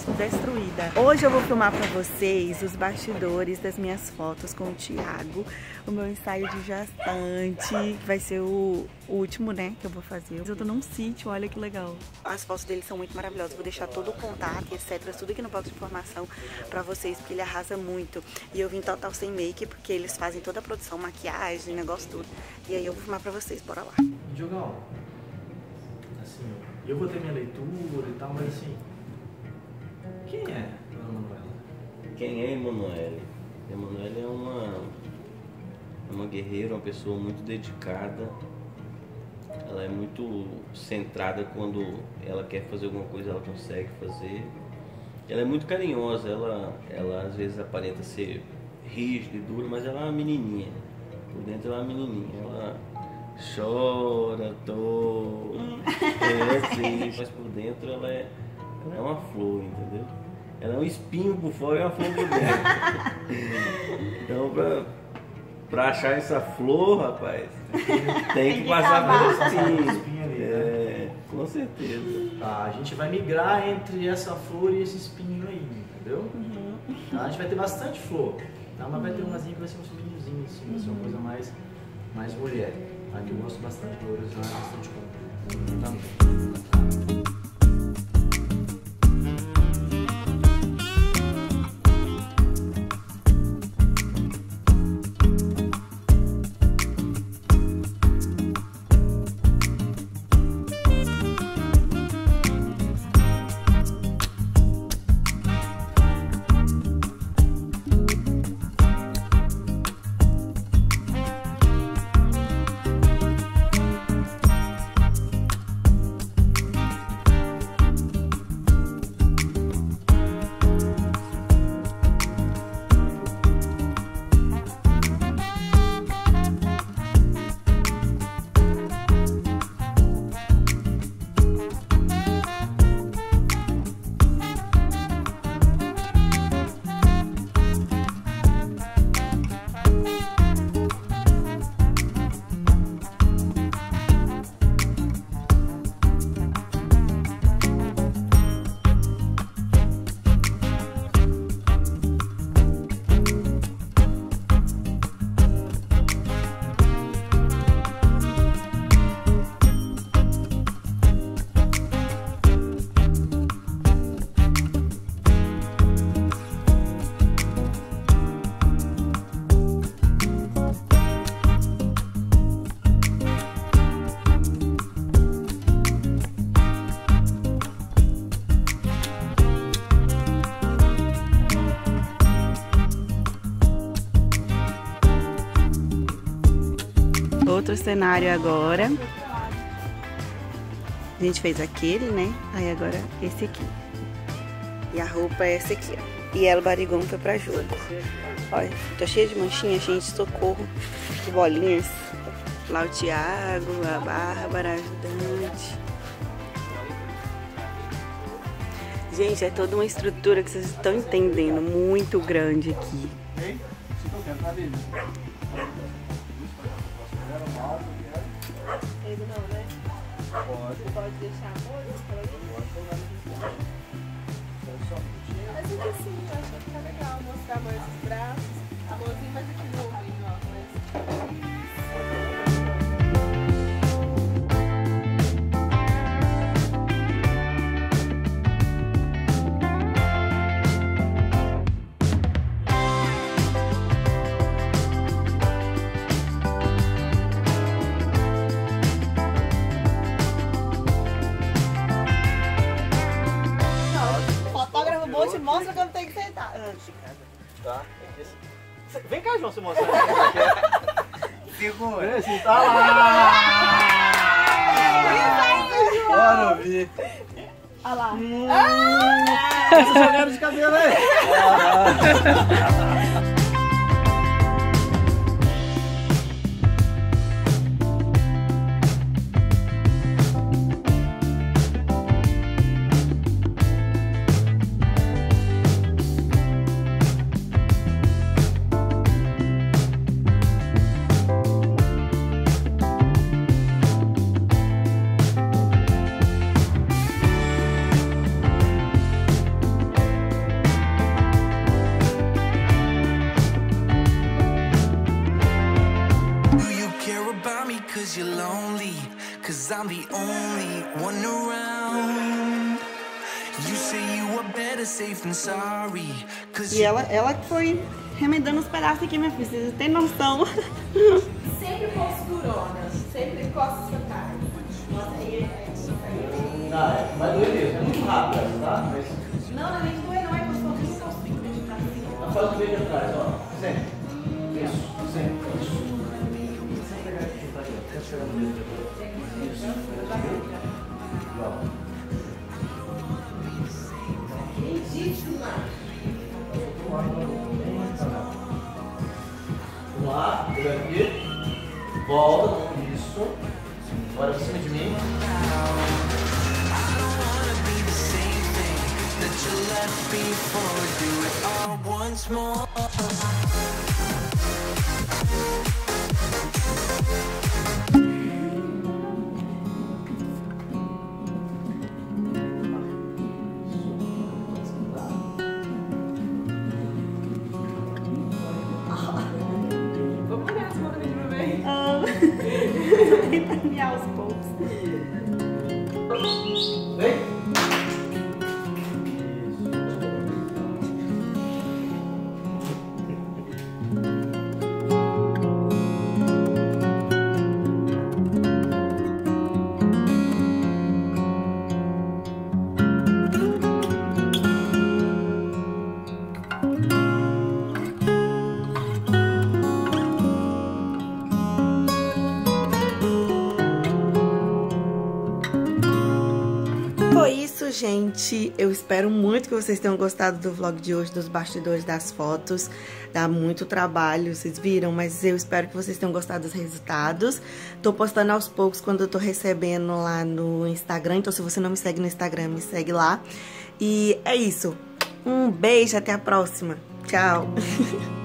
destruída. Hoje eu vou filmar pra vocês os bastidores das minhas fotos com o Thiago, o meu ensaio de gestante, que vai ser o último, né, que eu vou fazer. Eu tô num sítio, olha que legal. As fotos dele são muito maravilhosas, vou deixar todo o contato e etc, tudo aqui no box de informação pra vocês, porque ele arrasa muito. E eu vim total sem make, porque eles fazem toda a produção, maquiagem, negócio tudo. E aí eu vou filmar pra vocês, bora lá. Diogão, assim, eu vou ter minha leitura e tal, mas assim, quem é Ana Manuela? Quem é Emanuele? Emanuele é uma guerreira, uma pessoa muito dedicada. Ela é muito centrada quando ela quer fazer alguma coisa, ela consegue fazer. Ela é muito carinhosa, ela às vezes aparenta ser rígida e dura, mas ela é uma menininha. Por dentro ela é uma menininha. Ela chora, assim, mas por dentro ela é uma flor, entendeu? Ela é um espinho por fora e uma flor por dentro. Então, pra achar essa flor, rapaz, tem que passar pelo espinho ali, né? Com certeza. Tá, a gente vai migrar entre essa flor e esse espinho aí, entendeu? Tá, a gente vai ter bastante flor, tá? Mas vai ter umazinha que vai ser um meninozinho, assim, vai ser uma coisa mais mulher. Tá? Que eu gosto bastante de flores, bastante como. Também. Outro cenário agora. A gente fez aquele, né? Aí agora esse aqui. E a roupa é essa aqui, ó. E ela, barigão, foi pra jogo. Olha, tô cheia de manchinhas, gente. Socorro. De bolinhas. Lá o Thiago, a Bárbara, a ajudante. Gente, é toda uma estrutura que vocês estão entendendo. Muito grande aqui. Ele não, né? Você pode deixar a molho pra ele? Mas aqui assim, eu acho que fica legal mostrar mais os braços. A mãozinha mais aqui no ombrinho, ó. Mostra como tem que sentar. Tá? Vem cá, João, você mostra. Segura. Assim, tá lá! Bora ouvir. Olha lá. Essa jogada de cabelo aí. 'cause you're lonely, 'cause I'm the only one around. You say you were better safe than sorry, 'cause E ela que foi remendando os pedaços aqui, minha filha. Vocês têm noção? Sempre posturona, sempre encosta sua cara. Nossa, aí Ah, vai doer mesmo, é muito rápido essa, tá? Mas não é nem doer, não é gostoso, nem postura de pra cima. faz o meio de atrás, ó. Sempre. Isso, sempre. Isso. Sem pegar aqui, tá aqui, ó. Tenta chegar no meio de atrás. Isso. Igual. Lindíssima. Vamos lá, pega aqui. Volta, isso. Bora pra cima de mim. you left before. Do it all once more. Vamos olhar essa foto de bebê. Tenta miar aos poucos. Vem. Foi isso, gente. Eu espero muito que vocês tenham gostado do vlog de hoje, dos bastidores das fotos. Dá muito trabalho, vocês viram, mas eu espero que vocês tenham gostado dos resultados. Tô postando aos poucos quando eu tô recebendo lá no Instagram, então se você não me segue no Instagram, me segue lá. E é isso. Um beijo, até a próxima. Tchau.